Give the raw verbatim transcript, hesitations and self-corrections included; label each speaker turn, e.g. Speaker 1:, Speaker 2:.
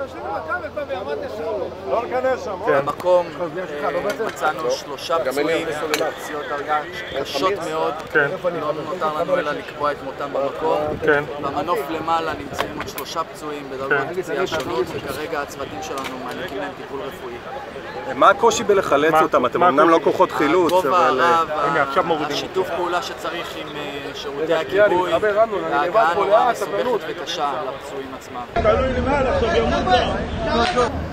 Speaker 1: במקום מצאנו שלושה פצועים, פציעות דרגה קשות מאוד, לא נותר לנו אלא לקבוע את מותם במקום. במנוף למעלה נמצאים עוד שלושה פצועים בדרגות פציעה שונות, וכרגע הצוותים שלנו מעניקים להם טיפול רפואי.
Speaker 2: מה הקושי בלחלץ אותם? אתם אמנם לא כוחות חילוץ, אבל...
Speaker 1: הגובה הרב, השיתוף פעולה שצריך עם שירותי הכיבוי, ההגעה נורא מסובכת וקשה לפצועים עצמם.